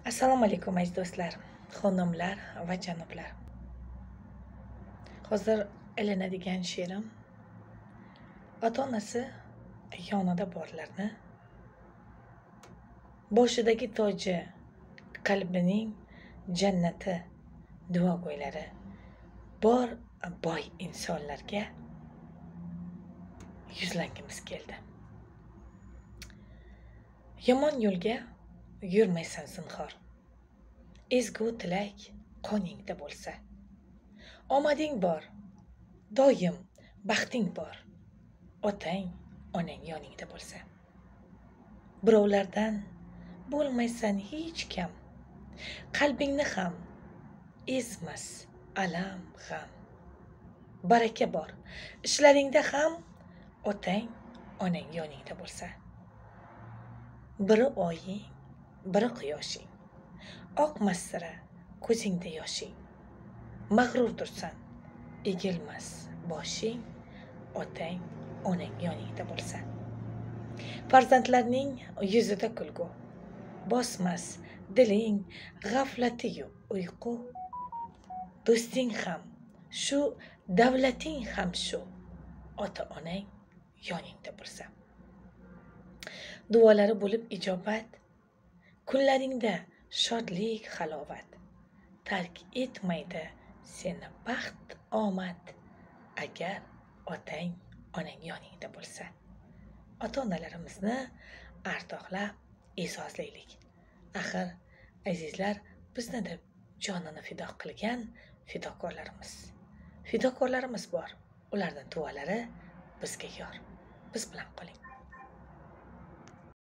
Assalomu alaykum aziz do'stlar, xonimlar va janoblar. Hozir aylanadigan she'rim ota-onasi yonida borlarni, boshidagi toji, qalbining jannati, duogo'ylari bor boy insonlarga yuzlangimiz keldi. Yomon yo'lga yurmaysan zinhor. Ezgu tilak qoningda bo'lsa. Omading bor, doim baxting bor. Otang, onang yoningda bo'lsa. Birovlardan bo'lmaysan hech kam. Qalbingni ham ezmas alam g'am. Baraka bor, ishlaringda ham otang, onang yoningda bo'lsa. Biri oying, biri quyoshing. Oqmas sira ko'zingda yoshing. Mag'rurdursan, egilmas boshing, otang, onang yoningda bo'lsa. Farzandlarning yuzida kulgu, bosmas diling g'aflati-yu uyqu. Do'sting ham shu, davlating ham shu, ota-onang yoningda bo'lsa. Duolari bo'lib ijobat, kunlaringda shodlik halovat. Tark etmaydi seni baxt omad, agar otang, onang yoningda bo'lsa. Ota-onalarimizni ardoqlab e'zozlaylik. Axir azizlar, bizni deb jonini fido qilgan fidokorlarimiz bor. Ularning duolari bizga yor. Biz bilan qoling.